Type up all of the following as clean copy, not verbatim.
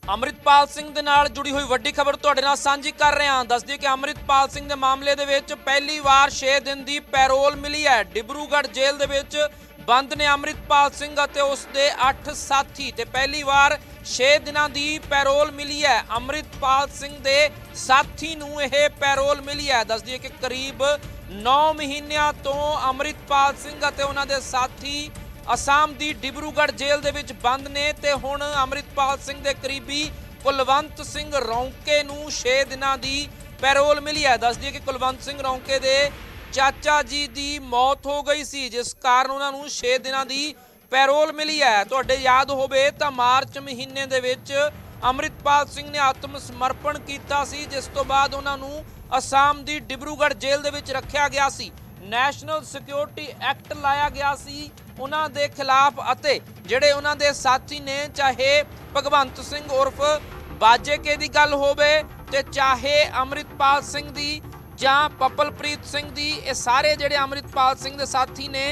ਅੰਮ੍ਰਿਤਪਾਲ ਸਿੰਘ ਦੇ ਨਾਲ ਜੁੜੀ ਹੋਈ ਵੱਡੀ ਖਬਰ ਤੁਹਾਡੇ ਨਾਲ ਸਾਂਝੀ ਕਰ ਰਹੇ ਹਾਂ। ਦੱਸ ਦਈਏ ਕਿ ਅੰਮ੍ਰਿਤਪਾਲ ਸਿੰਘ ਦੇ ਮਾਮਲੇ ਦੇ ਵਿੱਚ ਪਹਿਲੀ ਵਾਰ 6 ਦਿਨ ਦੀ ਪੈਰੋਲ ਮਿਲੀ ਹੈ। ਡਿਬਰੂਗੜ੍ਹ ਜੇਲ੍ਹ ਦੇ ਵਿੱਚ ਬੰਦ ਨੇ ਅੰਮ੍ਰਿਤਪਾਲ ਸਿੰਘ ਅਤੇ ਉਸ ਦੇ 8 ਸਾਥੀ ਤੇ ਪਹਿਲੀ ਵਾਰ 6 ਦਿਨਾਂ ਦੀ ਪੈਰੋਲ ਮਿਲੀ ਹੈ। ਅੰਮ੍ਰਿਤਪਾਲ ਸਿੰਘ ਦੇ ਸਾਥੀ ਨੂੰ ਇਹ ਪੈਰੋਲ ਮਿਲੀ ਹੈ। ਦੱਸ ਦਈਏ ਕਿ ਕਰੀਬ 9 ਮਹੀਨਿਆਂ ਤੋਂ ਅੰਮ੍ਰਿਤਪਾਲ ਸਿੰਘ ਅਤੇ ਉਹਨਾਂ ਦੇ ਸਾਥੀ ਅਸਾਮ ਦੀ ਡਿਬਰੂਗੜ੍ਹ ਜੇਲ੍ਹ ਦੇ ਵਿੱਚ ਬੰਦ ਨੇ ਤੇ ਹੁਣ ਅੰਮ੍ਰਿਤਪਾਲ ਸਿੰਘ ਦੇ ਕਰੀਬੀ ਕੁਲਵੰਤ ਸਿੰਘ ਰੌਂਕੇ ਨੂੰ 6 ਦਿਨਾਂ ਦੀ ਪੈਰੋਲ ਮਿਲੀ ਹੈ। ਦੱਸ ਦਈਏ ਕਿ ਕੁਲਵੰਤ ਸਿੰਘ ਰੌਂਕੇ ਦੇ ਚਾਚਾ ਜੀ ਦੀ ਮੌਤ ਹੋ ਗਈ ਸੀ, ਜਿਸ ਕਾਰਨ ਉਹਨਾਂ ਨੂੰ 6 ਦਿਨਾਂ ਦੀ ਪੈਰੋਲ ਮਿਲੀ ਹੈ। ਤੁਹਾਡੇ ਯਾਦ ਹੋਵੇ ਤਾਂ ਮਾਰਚ ਮਹੀਨੇ ਦੇ ਵਿੱਚ ਅੰਮ੍ਰਿਤਪਾਲ ਸਿੰਘ ਨੇ ਆਤਮ ਸਮਰਪਣ ਕੀਤਾ ਸੀ, ਜਿਸ ਤੋਂ ਬਾਅਦ ਉਹਨਾਂ ਨੂੰ ਅਸਾਮ ਦੀ ਡਿਬਰੂਗੜ੍ਹ ਜੇਲ੍ਹ ਦੇ ਵਿੱਚ ਰੱਖਿਆ ਗਿਆ ਸੀ। ਨੈਸ਼ਨਲ ਸਿਕਿਉਰਿਟੀ ਐਕਟ ਲਾਇਆ ਗਿਆ ਸੀ ਉਹਨਾਂ ਦੇ ਖਿਲਾਫ ਅਤੇ ਜਿਹੜੇ ਉਹਨਾਂ ਦੇ ਸਾਥੀ ਨੇ, ਚਾਹੇ ਭਗਵੰਤ ਸਿੰਘ ਉਰਫ ਬਾਜੇਕੇ ਦੀ ਗੱਲ ਹੋਵੇ ਤੇ ਚਾਹੇ ਅੰਮ੍ਰਿਤਪਾਲ ਸਿੰਘ ਦੀ ਜਾਂ ਪਪਲਪ੍ਰੀਤ ਸਿੰਘ ਦੀ, ਇਹ ਸਾਰੇ ਜਿਹੜੇ ਅੰਮ੍ਰਿਤਪਾਲ ਸਿੰਘ ਦੇ ਸਾਥੀ ਨੇ,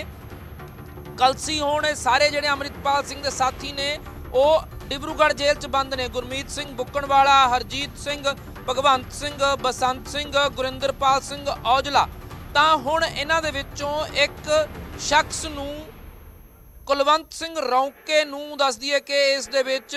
ਕਲਸੀ ਹੋਣ, ਇਹ ਸਾਰੇ ਜਿਹੜੇ ਅੰਮ੍ਰਿਤਪਾਲ ਸਿੰਘ ਦੇ ਸਾਥੀ ਨੇ ਉਹ ਡਿਬਰੂਗੜ੍ਹ ਜੇਲ੍ਹ 'ਚ ਬੰਦ ਨੇ। ਗੁਰਮੀਤ ਸਿੰਘ ਬੁੱਕਣਵਾਲਾ, ਹਰਜੀਤ ਸਿੰਘ, ਭਗਵੰਤ ਸਿੰਘ, ਬਸੰਤ ਸਿੰਘ, ਗੁਰਿੰਦਰਪਾਲ ਸਿੰਘ ਔਜਲਾ। ਤਾਂ ਹੁਣ ਇਹਨਾਂ ਦੇ ਵਿੱਚੋਂ ਇੱਕ ਸ਼ਖਸ ਨੂੰ, ਕੁਲਵੰਤ ਸਿੰਘ ਰੌਂਕੇ ਨੂੰ, ਦੱਸ ਦਈਏ ਕਿ ਇਸ ਦੇ ਵਿੱਚ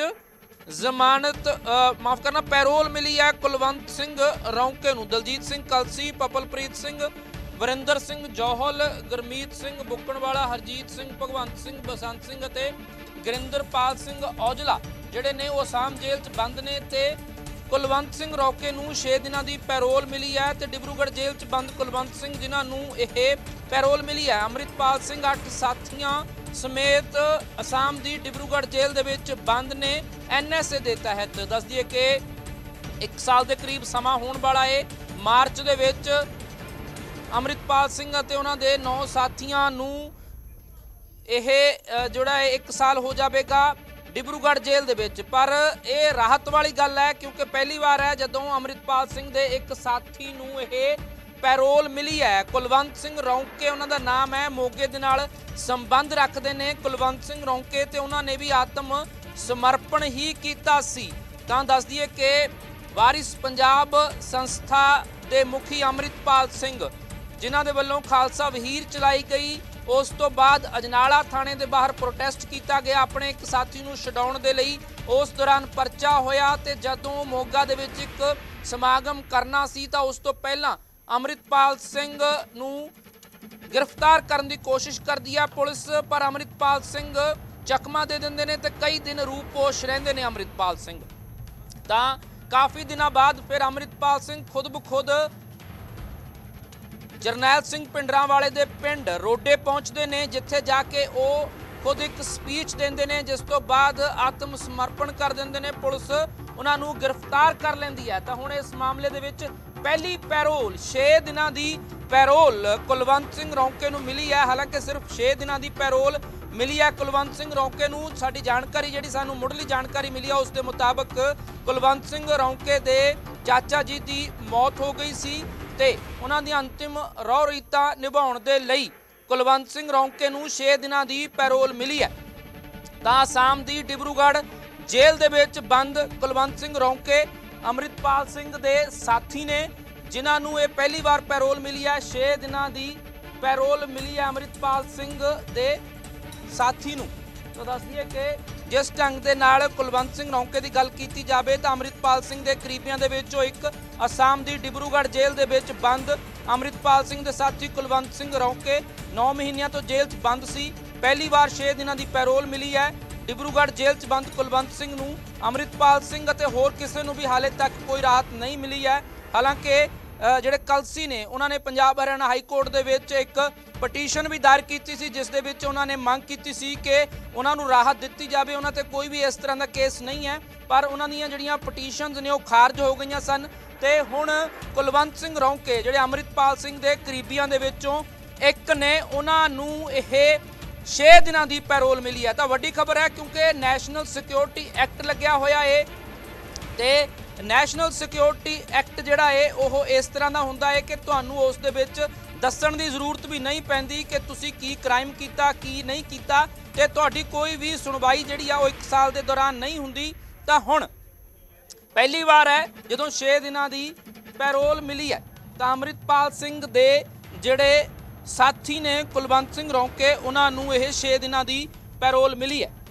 ਜ਼ਮਾਨਤ ਮਾਫ ਕਰਨਾ ਪੈਰੋਲ ਮਿਲੀ ਹੈ ਕੁਲਵੰਤ ਸਿੰਘ ਰੌਂਕੇ ਨੂੰ। ਦਲਜੀਤ ਸਿੰਘ ਕਲਸੀ, ਪਪਲਪ੍ਰੀਤ ਸਿੰਘ, ਵਰਿੰਦਰ ਸਿੰਘ ਜੌਹਲ, ਗੁਰਮੀਤ ਸਿੰਘ ਬੁੱਕਣਵਾਲਾ, ਹਰਜੀਤ ਸਿੰਘ, ਭਗਵੰਤ ਸਿੰਘ, ਬਸੰਤ ਸਿੰਘ ਅਤੇ ਗੁਰਿੰਦਰਪਾਲ ਸਿੰਘ ਔਜਲਾ ਜਿਹੜੇ ਨੇ ਉਹ ਅਸਾਮ ਜੇਲ੍ਹ 'ਚ ਬੰਦ ਨੇ ਤੇ ਕੁਲਵੰਤ ਸਿੰਘ ਰੌਂਕੇ ਨੂੰ 6 ਦਿਨਾਂ ਦੀ ਪੈਰੋਲ ਮਿਲੀ ਹੈ ਤੇ ਡਿਬਰੂਗੜ੍ਹ ਜੇਲ੍ਹ 'ਚ ਬੰਦ ਕੁਲਵੰਤ ਸਿੰਘ ਜਿਨ੍ਹਾਂ ਨੂੰ ਇਹ ਪੈਰੋਲ ਮਿਲੀ ਹੈ। ਅੰਮ੍ਰਿਤਪਾਲ ਸਿੰਘ 8 ਸਾਥੀਆਂ ਸਮੇਤ ਅਸਾਮ ਦੀ ਡਿਬਰੂਗੜ੍ਹ ਜੇਲ੍ਹ ਦੇ ਵਿੱਚ ਬੰਦ ਨੇ NSA ਦੇ ਤਹਿਤ। ਦੱਸ ਦਈਏ ਕਿ 1 ਸਾਲ ਦੇ ਕਰੀਬ ਸਮਾਂ ਹੋਣ ਵਾਲਾ ਹੈ। ਮਾਰਚ ਦੇ ਵਿੱਚ ਅੰਮ੍ਰਿਤਪਾਲ ਸਿੰਘ ਅਤੇ ਉਹਨਾਂ ਦੇ 9 ਸਾਥੀਆਂ ਨੂੰ ਇਹ ਜਿਹੜਾ 1 ਸਾਲ ਹੋ ਜਾਵੇਗਾ ਡਿਬਰੂਗੜ੍ਹ ਜੇਲ੍ਹ ਦੇ ਵਿੱਚ। ਪਰ ਇਹ ਰਾਹਤ ਵਾਲੀ ਗੱਲ ਹੈ ਕਿਉਂਕਿ ਪਹਿਲੀ ਵਾਰ ਹੈ ਜਦੋਂ ਅੰਮ੍ਰਿਤਪਾਲ ਸਿੰਘ ਦੇ ਇੱਕ ਸਾਥੀ ਨੂੰ ਇਹ ਪੈਰੋਲ ਮਿਲੀ ਹੈ। ਕੁਲਵੰਤ ਸਿੰਘ ਰੌਂਕੇ ਉਹਨਾਂ ਦਾ ਨਾਮ ਹੈ, ਮੋਗੇ ਦੇ ਨਾਲ ਸੰਬੰਧ ਰੱਖਦੇ ਨੇ ਕੁਲਵੰਤ ਸਿੰਘ ਰੌਂਕੇ ਤੇ ਉਹਨਾਂ ਨੇ ਵੀ ਆਤਮ ਸਮਰਪਣ ਹੀ ਕੀਤਾ ਸੀ। ਤਾਂ ਦੱਸ ਦਈਏ ਕਿ ਵਾਰਿਸ ਪੰਜਾਬ ਸੰਸਥਾ ਦੇ ਮੁਖੀ ਅੰਮ੍ਰਿਤਪਾਲ ਸਿੰਘ ਜਿਨ੍ਹਾਂ ਦੇ ਵੱਲੋਂ ਖਾਲਸਾ ਵਹੀਰ ਚਲਾਈ ਗਈ, ਉਸ ਤੋਂ ਬਾਅਦ ਅਜਨਾਲਾ ਥਾਣੇ ਦੇ ਬਾਹਰ ਪ੍ਰੋਟੈਸਟ ਕੀਤਾ ਗਿਆ ਆਪਣੇ ਇੱਕ ਸਾਥੀ ਨੂੰ ਛਡਾਉਣ ਦੇ ਲਈ। ਉਸ ਦੌਰਾਨ ਪਰਚਾ ਹੋਇਆ ਤੇ ਜਦੋਂ ਮੋਗਾ ਦੇ ਵਿੱਚ ਇੱਕ ਸਮਾਗਮ ਕਰਨਾ ਸੀ ਤਾਂ ਉਸ ਤੋਂ ਪਹਿਲਾਂ ਅੰਮ੍ਰਿਤਪਾਲ ਸਿੰਘ ਨੂੰ ਗ੍ਰਿਫਤਾਰ ਕਰਨ ਦੀ ਕੋਸ਼ਿਸ਼ ਕਰਦੀ ਹੈ ਪੁਲਿਸ, ਪਰ ਅੰਮ੍ਰਿਤਪਾਲ ਸਿੰਘ ਚਕਮਾ ਦੇ ਦਿੰਦੇ ਨੇ ਤੇ ਕਈ ਦਿਨ ਰੂਪੋਸ਼ ਰਹਿੰਦੇ ਨੇ ਅੰਮ੍ਰਿਤਪਾਲ ਸਿੰਘ। ਤਾਂ ਕਾਫੀ ਦਿਨਾਂ ਬਾਅਦ ਫਿਰ ਅੰਮ੍ਰਿਤਪਾਲ ਸਿੰਘ ਖੁਦ ਬਖੁਦ ਜਰਨੈਲ ਸਿੰਘ ਪਿੰਡਰਾਂਵਾਲੇ ਦੇ ਪਿੰਡ ਰੋਡੇ ਪਹੁੰਚਦੇ ਨੇ, ਜਿੱਥੇ ਜਾ ਕੇ ਉਹ ਖੁਦ ਇੱਕ ਸਪੀਚ ਦਿੰਦੇ ਨੇ, ਜਿਸ ਤੋਂ ਬਾਅਦ ਆਤਮ ਸਮਰਪਣ ਕਰ ਦਿੰਦੇ ਨੇ। ਪੁਲਿਸ ਉਹਨਾਂ ਨੂੰ ਗ੍ਰਿਫਤਾਰ ਕਰ ਲੈਂਦੀ ਹੈ। ਤਾਂ ਹੁਣ ਇਸ ਮਾਮਲੇ ਦੇ ਵਿੱਚ ਪਹਿਲੀ ਪੈਰੋਲ 6 ਦਿਨਾਂ ਦੀ ਪੈਰੋਲ ਕੁਲਵੰਤ ਸਿੰਘ ਰੌਂਕੇ ਨੂੰ ਮਿਲੀ ਹੈ। ਹਾਲਾਂਕਿ ਸਿਰਫ 6 ਦਿਨਾਂ ਦੀ ਪੈਰੋਲ ਮਿਲੀ ਹੈ ਕੁਲਵੰਤ ਸਿੰਘ ਰੌਂਕੇ ਨੂੰ। ਸਾਡੀ ਜਾਣਕਾਰੀ ਜਿਹੜੀ ਸਾਨੂੰ ਮੁੱਢਲੀ ਜਾਣਕਾਰੀ ਮਿਲੀ ਹੈ ਉਸ ਦੇ ਮੁਤਾਬਕ ਕੁਲਵੰਤ ਸਿੰਘ ਰੌਂਕੇ ਦੇ ਚਾਚਾ ਜੀ ਦੀ ਮੌਤ ਹੋ ਗਈ ਸੀ ਤੇ ਉਹਨਾਂ ਦੀ ਅੰਤਿਮ ਰਹੁ ਰੀਤਾਂ ਨਿਭਾਉਣ ਦੇ ਲਈ ਕੁਲਵੰਤ ਸਿੰਘ ਰੌਂਕੇ ਨੂੰ 6 ਦਿਨਾਂ ਦੀ ਪੈਰੋਲ ਮਿਲੀ ਹੈ। ਤਾਂ ਅਸਾਮ ਦੀ ਡਿਬਰੂਗੜ੍ਹ ਜੇਲ੍ਹ ਦੇ ਵਿੱਚ ਬੰਦ ਕੁਲਵੰਤ ਸਿੰਘ ਰੌਂਕੇ ਅੰਮ੍ਰਿਤਪਾਲ ਸਿੰਘ ਦੇ ਸਾਥੀ ਨੇ ਜਿਨ੍ਹਾਂ ਨੂੰ ਇਹ ਪਹਿਲੀ ਵਾਰ ਪੈਰੋਲ ਮਿਲੀ ਹੈ। 6 ਦਿਨਾਂ ਦੀ ਪੈਰੋਲ ਮਿਲੀ ਹੈ ਅੰਮ੍ਰਿਤਪਾਲ ਸਿੰਘ ਦੇ ਸਾਥੀ ਨੂੰ। ਤਾਂ ਦੱਸ ਦਈਏ ਕਿ ਜਿਸ ਢੰਗ ਦੇ ਨਾਲ ਕੁਲਵੰਤ ਸਿੰਘ ਰੌਂਕੇ ਦੀ ਗੱਲ ਕੀਤੀ ਜਾਵੇ ਤਾਂ ਅੰਮ੍ਰਿਤਪਾਲ ਸਿੰਘ ਦੇ ਕਰੀਬੀਆਂ ਦੇ ਵਿੱਚੋਂ ਇੱਕ ਅਸਾਮ ਦੀ ਡਿਬਰੂਗੜ੍ਹ ਜੇਲ੍ਹ ਦੇ ਵਿੱਚ ਬੰਦ ਅੰਮ੍ਰਿਤਪਾਲ ਸਿੰਘ ਦੇ ਸਾਥੀ ਕੁਲਵੰਤ ਸਿੰਘ ਰੌਂਕੇ 9 ਮਹੀਨਿਆਂ ਤੋਂ ਜੇਲ੍ਹ 'ਚ ਬੰਦ ਸੀ। ਪਹਿਲੀ ਵਾਰ 6 ਦਿਨਾਂ ਦੀ ਪੈਰੋਲ ਮਿਲੀ ਹੈ। ਡਿਬਰੂਗੜ੍ਹ ਜੇਲ੍ਹ 'ਚ ਬੰਦ ਕੁਲਵੰਤ ਸਿੰਘ ਨੂੰ ਅੰਮ੍ਰਿਤਪਾਲ ਸਿੰਘ ਅਤੇ ਹੋਰ ਕਿਸੇ ਨੂੰ ਵੀ ਹਾਲੇ ਤੱਕ ਕੋਈ ਰਾਹਤ ਨਹੀਂ ਮਿਲੀ ਹੈ। ਹਾਲਾਂਕਿ ਜਿਹੜੇ ਕਲਸੀ ਨੇ ਉਹਨਾਂ ਨੇ ਪੰਜਾਬ ਹਰਿਆਣਾ ਹਾਈ ਕੋਰਟ ਦੇ ਵਿੱਚ ਇੱਕ ਪਟੀਸ਼ਨ ਵੀ ਦਾਇਰ ਕੀਤੀ ਸੀ, ਜਿਸ ਦੇ ਵਿੱਚ ਉਹਨਾਂ ਨੇ ਮੰਗ ਕੀਤੀ ਸੀ ਕਿ ਉਹਨਾਂ ਨੂੰ ਰਾਹਤ ਦਿੱਤੀ ਜਾਵੇ। ਉਹਨਾਂ ਤੇ ਕੋਈ ਵੀ ਇਸ ਤਰ੍ਹਾਂ ਦਾ ਕੇਸ ਨਹੀਂ ਹੈ, ਪਰ ਉਹਨਾਂ ਦੀਆਂ ਜਿਹੜੀਆਂ ਪਟੀਸ਼ਨਸ ਨੇ ਉਹ ਖਾਰਜ ਹੋ ਗਈਆਂ ਸਨ ਤੇ ਹੁਣ ਕੁਲਵੰਤ ਸਿੰਘ ਰੌਂਕੇ ਜਿਹੜੇ ਅੰਮ੍ਰਿਤਪਾਲ ਸਿੰਘ ਦੇ ਕਰੀਬੀਆਂ ਦੇ ਵਿੱਚੋਂ ਇੱਕ ਨੇ, ਉਹਨਾਂ ਨੂੰ ਇਹ 6 ਦਿਨਾਂ ਦੀ ਪੈਰੋਲ ਮਿਲੀ ਹੈ। ਤਾਂ ਵੱਡੀ ਖਬਰ ਹੈ ਕਿਉਂਕਿ ਨੈਸ਼ਨਲ ਸਿਕਿਉਰਿਟੀ ਐਕਟ ਲੱਗਿਆ ਹੋਇਆ ਹੈ ਤੇ ਨੈਸ਼ਨਲ ਸਿਕਿਉਰਿਟੀ ਐਕਟ ਜਿਹੜਾ ਹੈ ਉਹ ਇਸ ਤਰ੍ਹਾਂ ਦਾ ਹੁੰਦਾ ਹੈ ਕਿ ਤੁਹਾਨੂੰ ਉਸ ਦੇ ਵਿੱਚ ਦੱਸਣ ਦੀ ਜ਼ਰੂਰਤ ਵੀ ਨਹੀਂ ਪੈਂਦੀ ਕਿ ਤੁਸੀਂ ਕੀ ਕ੍ਰਾਈਮ ਕੀਤਾ, ਕੀ ਨਹੀਂ ਕੀਤਾ ਤੇ ਤੁਹਾਡੀ ਕੋਈ ਵੀ ਸੁਣਵਾਈ ਜਿਹੜੀ ਆ ਉਹ 1 ਸਾਲ ਦੇ ਦੌਰਾਨ ਨਹੀਂ ਹੁੰਦੀ। ਤਾਂ ਹੁਣ ਪਹਿਲੀ ਵਾਰ ਹੈ ਜਦੋਂ 6 ਦਿਨਾਂ ਦੀ ਪੈਰੋਲ ਮਿਲੀ ਹੈ। ਤਾਂ ਅੰਮ੍ਰਿਤਪਾਲ ਸਿੰਘ ਦੇ ਜਿਹੜੇ ਸਾਥੀ ਨੇ ਕੁਲਵੰਤ ਸਿੰਘ ਰੌਂਕੇ, ਉਹਨਾਂ ਨੂੰ ਇਹ 6 ਦਿਨਾਂ ਦੀ ਪੈਰੋਲ ਮਿਲੀ ਹੈ।